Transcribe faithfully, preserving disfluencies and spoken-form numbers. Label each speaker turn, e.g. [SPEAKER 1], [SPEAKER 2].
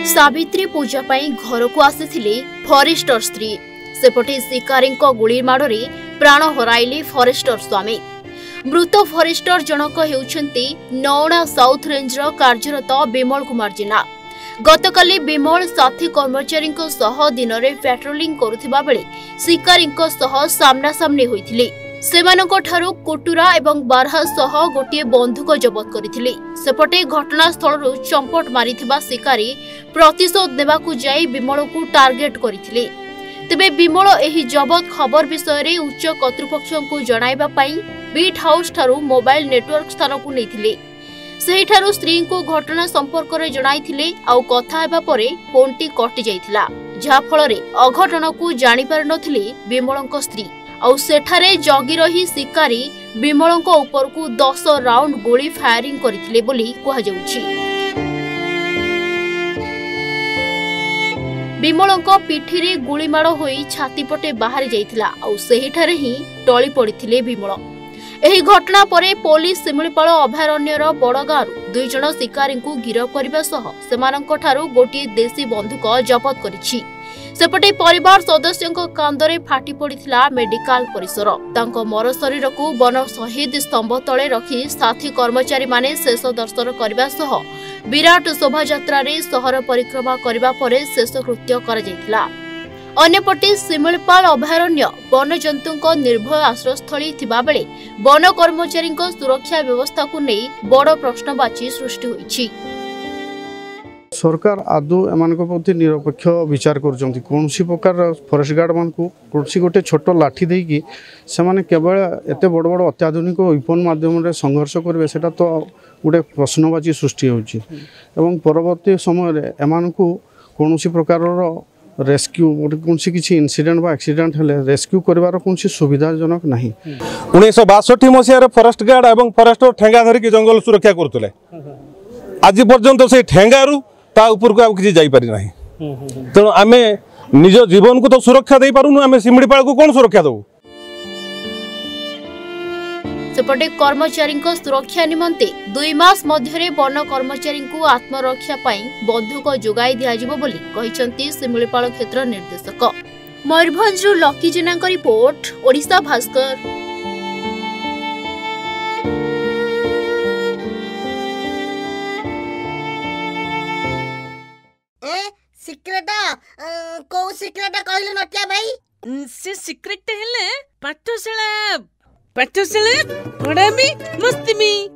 [SPEAKER 1] सावित्री पूजा पाई घर को आसी फरेस्टर स्त्री सेपटे शिकारी गुली माड़े प्राण हराइले फरेस्टर स्वामी। मृत फरेस्टर जनक हेउछंती नौणा साउथ रेंज कार्यरत विमल कुमार जेना। गतकाली विमल साथी कर्मचारी दिन में पेट्रोलिंग करुथिबा बेले शिकारी सामना सामनी होइथिले। सेमानंको ठारू कुटुरा एवं बारहा सह गोटे बंधुक जबत करथिले। सेपटे घटनास्थल चंपट मारिथिबा शिकारी प्रतिशोध नेबाकू जाई विमल को टार्गेट करथिले। तेबे विमल एही जबत खबर विषय रे उच्च कर्तृपक्षको जणाइबा पई बीट हाउस ठारू मोबाइल नेटवर्क स्थान को नैथिले। सेही ठारू स्त्री को घटना संपर्क रे जणाइथिले। आउ कथा हेबा परे फोनटी कटि जाइथिला, जहा फल रे अघटन को जानि पार नथिले विमलंको स्त्री। आउ सेठारे जगी रही शिकारी विमलंको ऊपर को दस राउंड गोली फायरिंग करथिले बोली कहा जाउछि। विमलंको पिठी रे गुली माड़ होई छाती पटे बाहर जाइथिला। आउ सेही ठारे ही टळी पड़िथिले विमल। एही घटना परे पुलिस सिमिलपाल अभयारण्यर बड़गाँव दुई जन शिकारी को गिरफ करने सह सेमानंको ठारू गोटे देशी बंधुक जबत करिछि। सेपटे परिवार सदस्यों कांदरे फाटी पड़िथिला मेडिकल परिसर। तांको मर शरीर को वन शहीद स्तंभ तले रखी साथी कर्मचारी माने शेष दर्शन करने सह विराट शोभायात्रा रे सहर परिक्रमा करने पर शेष कृत्य करा जायतिला। अन्यपटे सिमिलपाल अभयारण्य वन जंतुओं निर्भय आश्रयस्थली थिबा बेले वन कर्मचारी सुरक्षा व्यवस्था को नहीं बड़ प्रश्नवाची सृष्टि होइछि।
[SPEAKER 2] सरकार आदौ एमान प्रति निरपेक्ष विचार कर कौन प्रकार फरेस्ट गार्ड मान को कौन गोटे छोट लाठी देकी से केवल एत बड़ बड़ अत्याधुनिक विपन मध्यम संघर्ष करेंगे सेटा तो गोटे प्रश्नवाची सृष्टि होछि। एवं परवर्ती समय एमान को कौन प्रकार रेस्क्यू कौन किसी इनसीडेंट बा एक्सीडेंट हेले रेस्क्यू करिवार कौन सुविधाजनक नहीं।
[SPEAKER 3] उन्नीस बासठी मसीह फरेस्ट गार्ड एवं फरेस्टर ठेंगा धरिकी जंगल सुरक्षा करते आज पर्यंत से ठेंगारू ता ऊपर को आउ किसी जाई पारि नाही। तेणु आमे निज जीवन को तो सुरक्षा दे पारुनु, आमे सिमिडीपाल को कौन सुरक्षा दउ।
[SPEAKER 1] सेपटे कर्मचारी सुरक्षा निमंते दुई मास मध्य वन कर्मचारी को आत्मरक्षा पाई बंधुक जोगाई दियाजिबो बोली कहिसंती सिमिलपाल क्षेत्र निर्देशक। Mayurbhanj Lucky Jena report, Odisha Bhaskar.
[SPEAKER 4] Secret को सिक्रेट कहले नटिया भाई
[SPEAKER 5] से सिक्रेट हेले पाठशाला पाठशाला पढ़ामी मस्ती में